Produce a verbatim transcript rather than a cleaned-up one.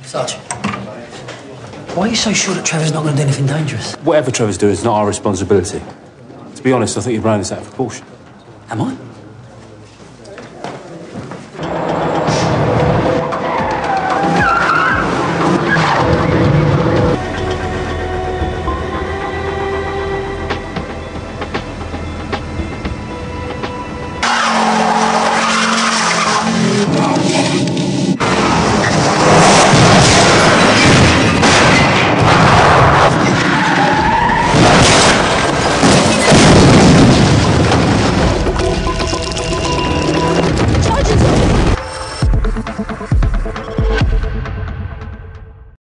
Sarge, why are you so sure that Trevor's not going to do anything dangerous? Whatever Trevor's doing is not our responsibility. To be honest, I think you're blowing this out of proportion. Am I?